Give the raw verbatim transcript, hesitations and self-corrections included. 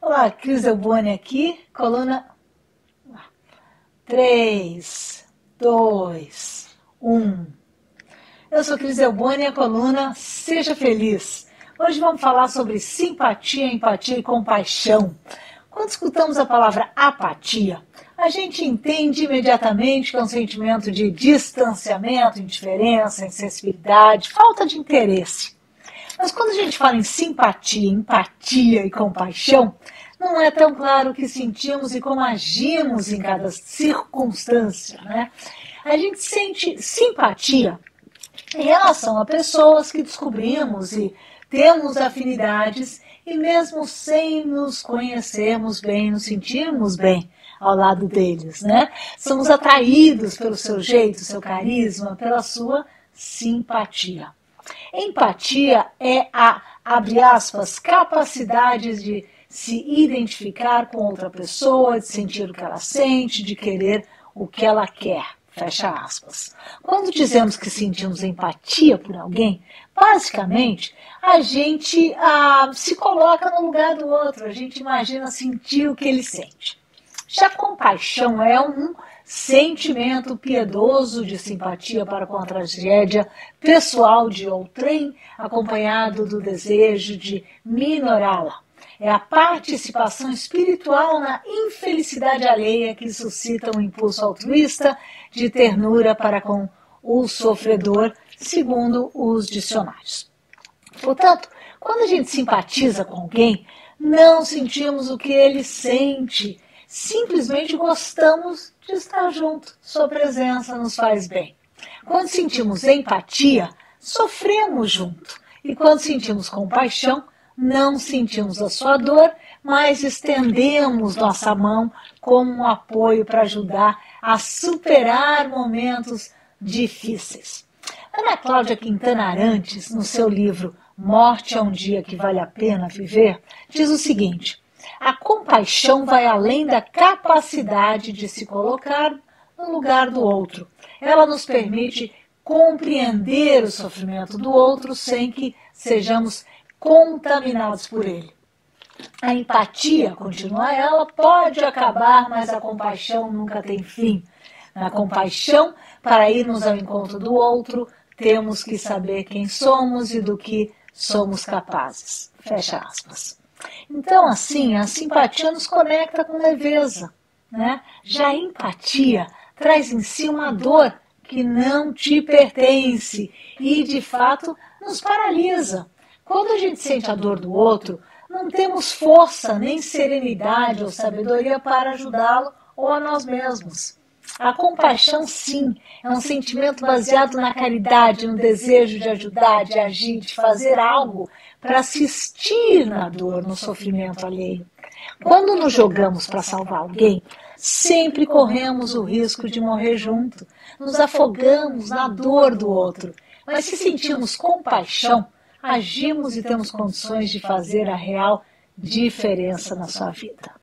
Olá, Cris Delboni aqui, coluna três, dois, um. Eu sou Cris Delboni e a coluna Seja Feliz. Hoje vamos falar sobre simpatia, empatia e compaixão. Quando escutamos a palavra apatia, a gente entende imediatamente que é um sentimento de distanciamento, indiferença, insensibilidade, falta de interesse. Mas quando a gente fala em simpatia, empatia e compaixão, não é tão claro o que sentimos e como agimos em cada circunstância, né? A gente sente simpatia em relação a pessoas que descobrimos e temos afinidades e mesmo sem nos conhecermos bem, nos sentirmos bem ao lado deles, né? Somos atraídos pelo seu jeito, seu carisma, pela sua simpatia. Empatia é a, abre aspas, capacidade de se identificar com outra pessoa, de sentir o que ela sente, de querer o que ela quer, fecha aspas. Quando dizemos que sentimos empatia por alguém, basicamente a gente ah, se coloca no lugar do outro, a gente imagina sentir o que ele sente. Já compaixão é um sentimento piedoso de simpatia para com a tragédia pessoal de outrem, acompanhado do desejo de minorá-la. É a participação espiritual na infelicidade alheia que suscita um impulso altruísta de ternura para com o sofredor, segundo os dicionários. Portanto, quando a gente simpatiza com alguém, não sentimos o que ele sente, simplesmente gostamos de estar junto, sua presença nos faz bem. Quando sentimos empatia, sofremos junto. E quando sentimos compaixão, não sentimos a sua dor, mas estendemos nossa mão como um apoio para ajudar a superar momentos difíceis. Ana Cláudia Quintana Arantes, no seu livro Morte é um Dia que Vale a Pena Viver, diz o seguinte: a compaixão vai além da capacidade de se colocar no lugar do outro. Ela nos permite compreender o sofrimento do outro sem que sejamos contaminados por ele. A empatia, continua ela, pode acabar, mas a compaixão nunca tem fim. Na compaixão, para irmos ao encontro do outro, temos que saber quem somos e do que somos capazes. Fecha aspas. Então, assim, a simpatia nos conecta com leveza, né? Já a empatia traz em si uma dor que não te pertence e, de fato, nos paralisa. Quando a gente sente a dor do outro, não temos força, nem serenidade ou sabedoria para ajudá-lo ou a nós mesmos. A compaixão, sim, é um sentimento baseado na caridade, no desejo de ajudar, de agir, de fazer algo para assistir na dor, no sofrimento alheio. Quando nos jogamos para salvar alguém, sempre corremos o risco de morrer junto, nos afogamos na dor do outro. Mas se sentimos compaixão, agimos e temos condições de fazer a real diferença na sua vida.